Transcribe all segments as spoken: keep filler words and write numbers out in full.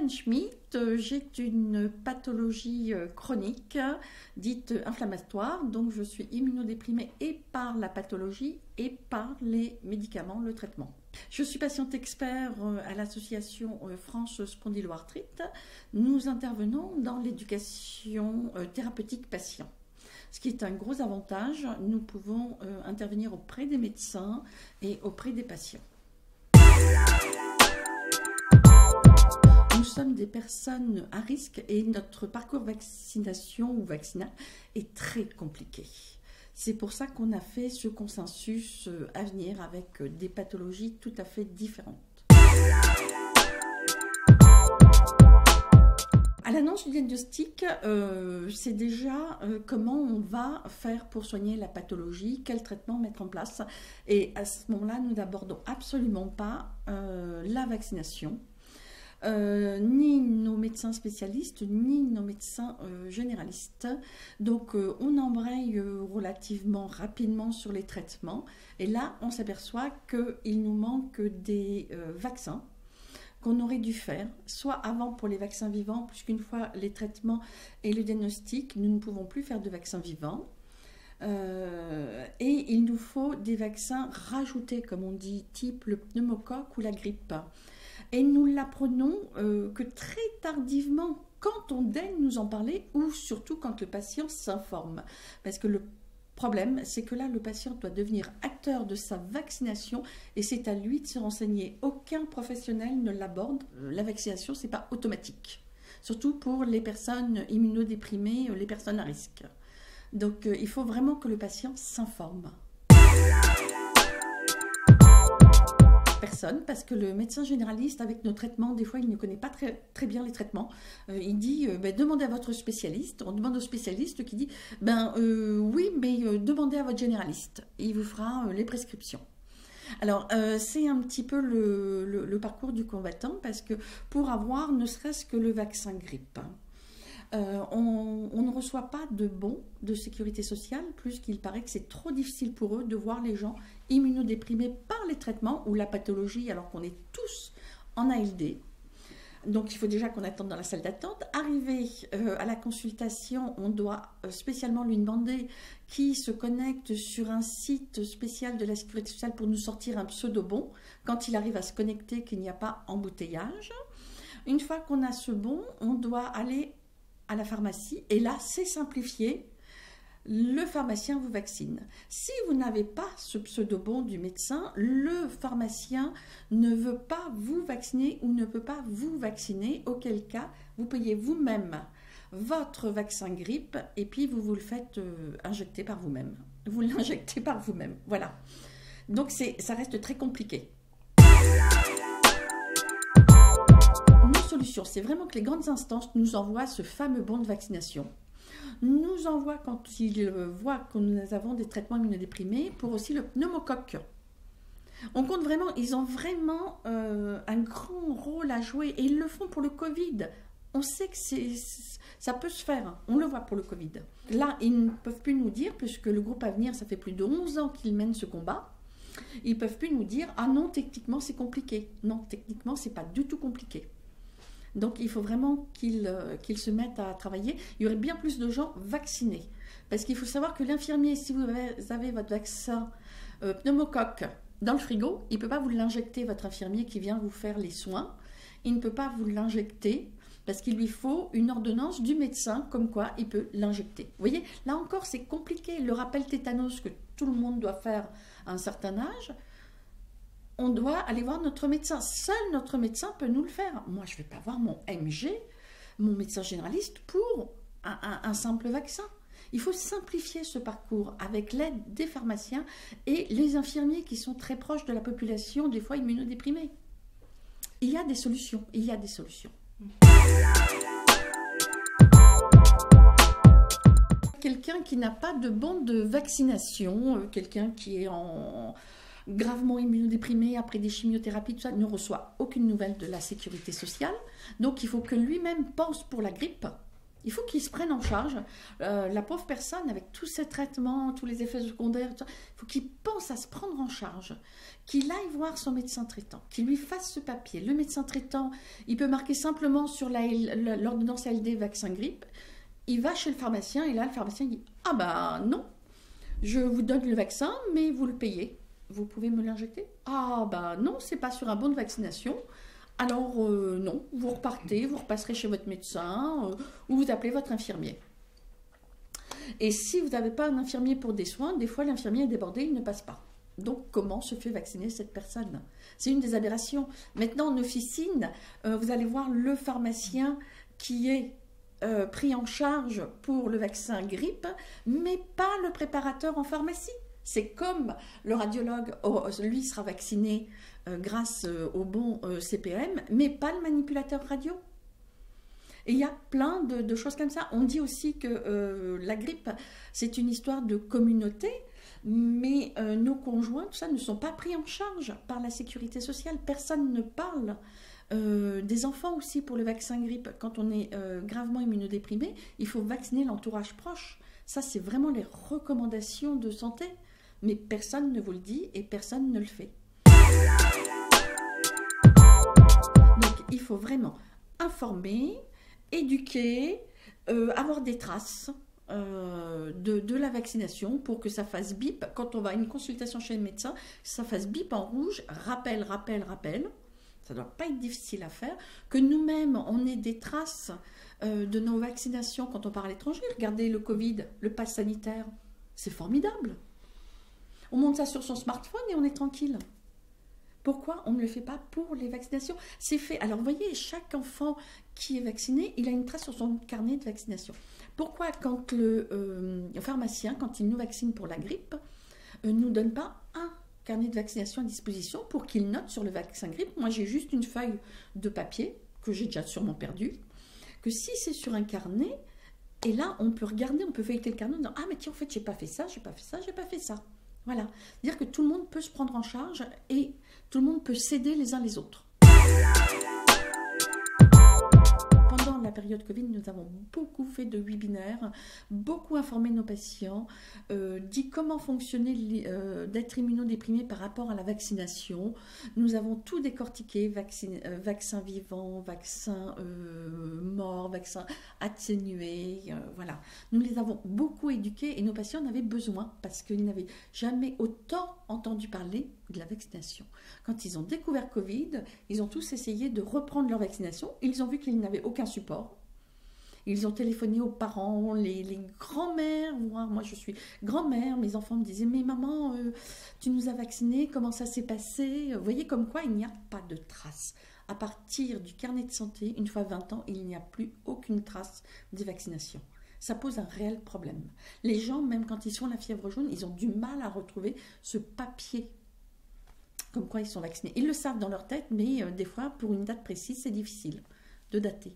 Schmidt, j'ai une pathologie chronique dite inflammatoire, donc je suis immunodéprimée et par la pathologie et par les médicaments, le traitement. Je suis patiente expert à l'association France Spondyloarthrite. Nous intervenons dans l'éducation thérapeutique patient. Ce qui est un gros avantage, nous pouvons intervenir auprès des médecins et auprès des patients. Nous sommes des personnes à risque et notre parcours vaccination ou vaccinal est très compliqué. C'est pour ça qu'on a fait ce consensus à venir avec des pathologies tout à fait différentes. À l'annonce du diagnostic, euh, c'est déjà euh, comment on va faire pour soigner la pathologie, quel traitement mettre en place. Et à ce moment-là, nous n'abordons absolument pas euh, la vaccination. Euh, ni nos médecins spécialistes, ni nos médecins euh, généralistes. Donc euh, on embraye euh, relativement rapidement sur les traitements et là on s'aperçoit qu'il nous manque des euh, vaccins qu'on aurait dû faire, soit avant pour les vaccins vivants, puisqu'une fois les traitements et le diagnostic, nous ne pouvons plus faire de vaccins vivants. Euh, et il nous faut des vaccins rajoutés, comme on dit, type le pneumocoque ou la grippe. Et nous l'apprenons euh, que très tardivement, quand on daigne nous en parler, ou surtout quand le patient s'informe. Parce que le problème, c'est que là, le patient doit devenir acteur de sa vaccination et c'est à lui de se renseigner. Aucun professionnel ne l'aborde. La vaccination, ce n'est pas automatique. Surtout pour les personnes immunodéprimées, les personnes à risque. Donc, euh, il faut vraiment que le patient s'informe. Personne, parce que le médecin généraliste avec nos traitements, des fois il ne connaît pas très, très bien les traitements. Euh, il dit euh, ben, demandez à votre spécialiste. On demande au spécialiste qui dit ben euh, oui, mais euh, demandez à votre généraliste. Il vous fera euh, les prescriptions. Alors euh, c'est un petit peu le, le, le parcours du combattant, parce que pour avoir ne serait-ce que le vaccin grippe, Euh, on, on ne reçoit pas de bons de sécurité sociale, plus qu'il paraît que c'est trop difficile pour eux de voir les gens immunodéprimés par les traitements ou la pathologie, alors qu'on est tous en A L D. Donc il faut déjà qu'on attende dans la salle d'attente. Arrivé euh, à la consultation, on doit euh, spécialement lui demander qui se connecte sur un site spécial de la sécurité sociale pour nous sortir un pseudo-bon, quand il arrive à se connecter, qu'il n'y a pas embouteillage. Une fois qu'on a ce bon, on doit aller à la pharmacie, et là c'est simplifié, le pharmacien vous vaccine. Si vous n'avez pas ce pseudo-bon du médecin, le pharmacien ne veut pas vous vacciner ou ne peut pas vous vacciner, auquel cas vous payez vous-même votre vaccin grippe et puis vous vous le faites euh, injecter par vous-même. Vous l'injectez par vous-même, voilà. Donc ça reste très compliqué. Solution, c'est vraiment que les grandes instances nous envoient ce fameux bon de vaccination, nous envoient quand ils voient que nous avons des traitements immunodéprimés pour aussi le pneumocoque. On compte vraiment, ils ont vraiment euh, un grand rôle à jouer et ils le font pour le Covid. On sait que c'est, ça peut se faire, on le voit pour le Covid. Là, ils ne peuvent plus nous dire, puisque le groupe Avenir, ça fait plus de onze ans qu'ils mènent ce combat, ils ne peuvent plus nous dire « Ah non, techniquement, c'est compliqué ». Non, techniquement, c'est pas du tout compliqué. Donc, il faut vraiment qu'ils euh, qu'ils se mettent à travailler. Il y aurait bien plus de gens vaccinés. Parce qu'il faut savoir que l'infirmier, si vous avez, vous avez votre vaccin euh, pneumocoque dans le frigo, il ne peut pas vous l'injecter, votre infirmier qui vient vous faire les soins. Il ne peut pas vous l'injecter parce qu'il lui faut une ordonnance du médecin comme quoi il peut l'injecter. Vous voyez, là encore, c'est compliqué. Le rappel tétanos que tout le monde doit faire à un certain âge, on doit aller voir notre médecin. Seul notre médecin peut nous le faire. Moi, je ne vais pas voir mon M G, mon médecin généraliste, pour un, un, un simple vaccin. Il faut simplifier ce parcours avec l'aide des pharmaciens et les infirmiers qui sont très proches de la population, des fois immunodéprimée. Il y a des solutions. Il y a des solutions. Quelqu'un qui n'a pas de bon de vaccination, quelqu'un qui est en... gravement immunodéprimé après des chimiothérapies, tout ça, ne reçoit aucune nouvelle de la sécurité sociale. Donc il faut que lui-même pense pour la grippe Il faut qu'ils se prennent en charge. Euh, la pauvre personne, avec tous ces traitements, tous les effets secondaires, il faut qu'il pense à se prendre en charge, qu'il aille voir son médecin traitant, qu'il lui fasse ce papier. Le médecin traitant, il peut marquer simplement sur l'ordonnance L D vaccin grippe. Il va chez le pharmacien et là, le pharmacien dit « Ah ben non, je vous donne le vaccin, mais vous le payez. Vous pouvez me l'injecter ?»« Ah ben non, c'est pas sur un bon de vaccination. » Alors euh, non, vous repartez, vous repasserez chez votre médecin euh, ou vous appelez votre infirmier. Et si vous n'avez pas un infirmier pour des soins, des fois l'infirmier est débordé, il ne passe pas. Donc comment se fait vacciner cette personne? C'est une des aberrations. Maintenant en officine, euh, vous allez voir le pharmacien qui est euh, pris en charge pour le vaccin grippe, mais pas le préparateur en pharmacie. C'est comme le radiologue, oh, lui sera vacciné euh, grâce euh, au bon euh, C P M, mais pas le manipulateur radio. Et il y a plein de, de choses comme ça. On dit aussi que euh, la grippe, c'est une histoire de communauté, mais euh, nos conjoints, tout ça, ne sont pas pris en charge par la sécurité sociale. Personne ne parle euh, des enfants aussi pour le vaccin grippe. Quand on est euh, gravement immunodéprimé, il faut vacciner l'entourage proche. Ça, c'est vraiment les recommandations de santé. Mais personne ne vous le dit et personne ne le fait. Donc, il faut vraiment informer, éduquer, euh, avoir des traces euh, de, de la vaccination pour que ça fasse bip. Quand on va à une consultation chez le médecin, ça fasse bip en rouge, rappel, rappel, rappel. Ça ne doit pas être difficile à faire. Que nous-mêmes, on ait des traces euh, de nos vaccinations quand on part à l'étranger. Regardez le Covid, le pass sanitaire, c'est formidable. On monte ça sur son smartphone et on est tranquille. Pourquoi on ne le fait pas pour les vaccinations? C'est fait. Alors, vous voyez, chaque enfant qui est vacciné, il a une trace sur son carnet de vaccination. Pourquoi, quand le euh, pharmacien, quand il nous vaccine pour la grippe, ne euh, nous donne pas un carnet de vaccination à disposition pour qu'il note sur le vaccin grippe? Moi, j'ai juste une feuille de papier, que j'ai déjà sûrement perdue, que si c'est sur un carnet, et là, on peut regarder, on peut feuilleter le carnet en disant « Ah, mais tiens, en fait, j'ai pas fait ça, j'ai pas fait ça, j'ai pas fait ça. » Voilà, c'est-à-dire que tout le monde peut se prendre en charge et tout le monde peut s'aider les uns les autres. Pendant la période Covid, nous avons beaucoup fait de webinaires, beaucoup informé nos patients, euh, dit comment fonctionnait euh, d'être immunodéprimé par rapport à la vaccination. Nous avons tout décortiqué, vaccin, euh, vaccin vivant, vaccin euh, mort, vaccin atténué, euh, voilà. Nous les avons beaucoup éduqués et nos patients en avaient besoin parce qu'ils n'avaient jamais autant entendu parler de la vaccination. Quand ils ont découvert Covid, ils ont tous essayé de reprendre leur vaccination. Ils ont vu qu'ils n'avaient aucun support. Ils ont téléphoné aux parents, les, les grands-mères. Moi, moi, je suis grand-mère. Mes enfants me disaient « Mais maman, euh, tu nous as vaccinés, comment ça s'est passé ?» Vous voyez comme quoi il n'y a pas de trace. À partir du carnet de santé, une fois vingt ans, il n'y a plus aucune trace des vaccinations. Ça pose un réel problème. Les gens, même quand ils sont la fièvre jaune, ils ont du mal à retrouver ce papier comme quoi ils sont vaccinés. Ils le savent dans leur tête, mais euh, des fois, pour une date précise, c'est difficile de dater.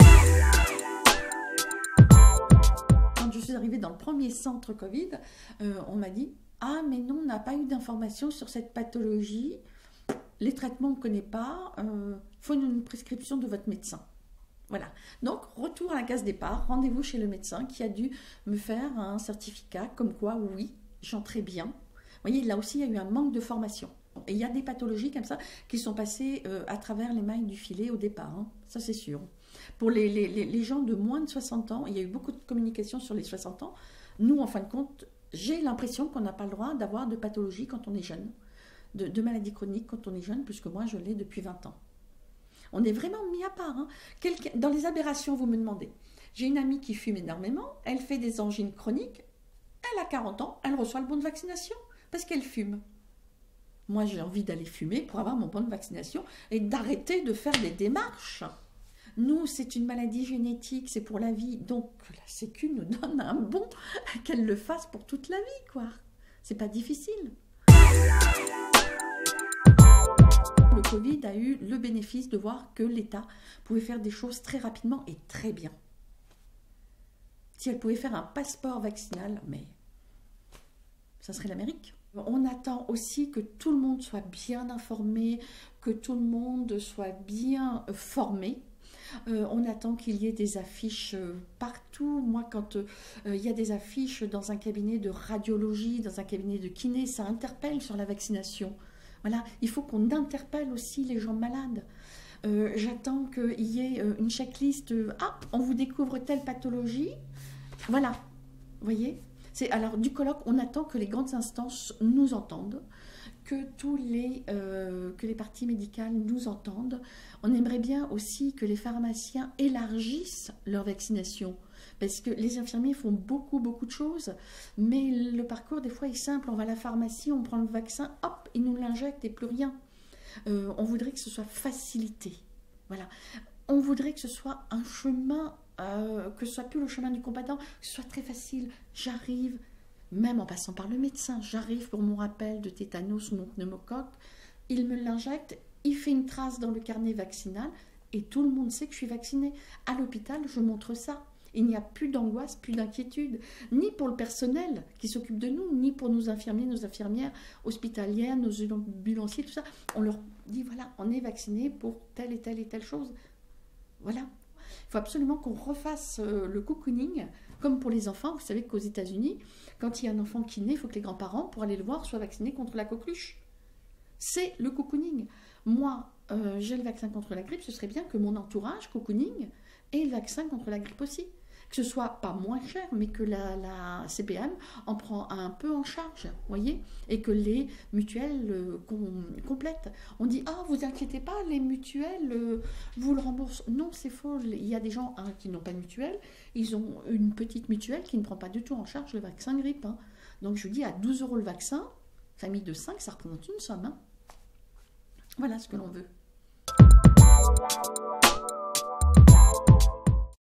Quand je suis arrivée dans le premier centre Covid, euh, on m'a dit « Ah, mais non, on n'a pas eu d'informations sur cette pathologie. Les traitements, on ne connaît pas. Il euh, faut une prescription de votre médecin. » Voilà. Donc, retour à la case départ, rendez-vous chez le médecin qui a dû me faire un certificat comme quoi, oui, j'entrais bien. Vous voyez, là aussi, il y a eu un manque de formation. Et il y a des pathologies comme ça qui sont passées euh, à travers les mailles du filet au départ, hein. Ça c'est sûr. Pour les, les, les gens de moins de soixante ans, il y a eu beaucoup de communication sur les soixante ans. Nous, en fin de compte, j'ai l'impression qu'on n'a pas le droit d'avoir de pathologie quand on est jeune, de, de maladies chroniques quand on est jeune, puisque moi je l'ai depuis vingt ans. On est vraiment mis à part. Hein. Dans les aberrations, vous me demandez. J'ai une amie qui fume énormément, elle fait des angines chroniques, elle a quarante ans, elle reçoit le bon de vaccination parce qu'elle fume. Moi, j'ai envie d'aller fumer pour avoir mon bon de vaccination et d'arrêter de faire des démarches. Nous, c'est une maladie génétique, c'est pour la vie. Donc, la Sécu nous donne un bon qu'elle le fasse pour toute la vie, quoi. C'est pas difficile. Le Covid a eu le bénéfice de voir que l'État pouvait faire des choses très rapidement et très bien. Si elle pouvait faire un passeport vaccinal, mais ça serait l'Amérique. On attend aussi que tout le monde soit bien informé, que tout le monde soit bien formé. Euh, on attend qu'il y ait des affiches euh, partout. Moi, quand euh, il y a des affiches dans un cabinet de radiologie, dans un cabinet de kiné, ça interpelle sur la vaccination. Voilà, il faut qu'on interpelle aussi les gens malades. Euh, J'attends qu'il y ait euh, une checklist. Euh, ah, on vous découvre telle pathologie. Voilà, vous voyez. C'est alors du colloque, on attend que les grandes instances nous entendent, que tous les euh, que les parties médicales nous entendent. On aimerait bien aussi que les pharmaciens élargissent leur vaccination, parce que les infirmiers font beaucoup beaucoup de choses, mais le parcours des fois est simple. On va à la pharmacie, on prend le vaccin, hop, ils nous l'injectent et plus rien. Euh, on voudrait que ce soit facilité. Voilà. On voudrait que ce soit un chemin, euh, que ce soit plus le chemin du combattant, que ce soit très facile. J'arrive, même en passant par le médecin, j'arrive pour mon rappel de tétanos ou mon pneumocoque, il me l'injecte, il fait une trace dans le carnet vaccinal et tout le monde sait que je suis vaccinée. À l'hôpital, je montre ça. Il n'y a plus d'angoisse, plus d'inquiétude, ni pour le personnel qui s'occupe de nous, ni pour nos infirmiers, nos infirmières hospitalières, nos ambulanciers, tout ça. On leur dit, voilà, on est vacciné pour telle et telle et telle chose. Voilà. Il faut absolument qu'on refasse euh, le cocooning, comme pour les enfants. Vous savez qu'aux États-Unis, quand il y a un enfant qui naît, il faut que les grands-parents, pour aller le voir, soient vaccinés contre la coqueluche. C'est le cocooning. Moi, euh, j'ai le vaccin contre la grippe, ce serait bien que mon entourage, cocooning, ait le vaccin contre la grippe aussi. Que ce soit pas moins cher, mais que la, la C P M en prend un peu en charge, voyez, et que les mutuelles euh, com complètent. On dit, ah, vous inquiétez pas, les mutuelles, euh, vous le remboursent. Non, c'est faux. Il y a des gens hein, qui n'ont pas de mutuelle, ils ont une petite mutuelle qui ne prend pas du tout en charge le vaccin grippe. Hein. Donc je vous dis, à douze euros le vaccin, famille de cinq, ça représente une somme. Hein. Voilà ce que l'on veut.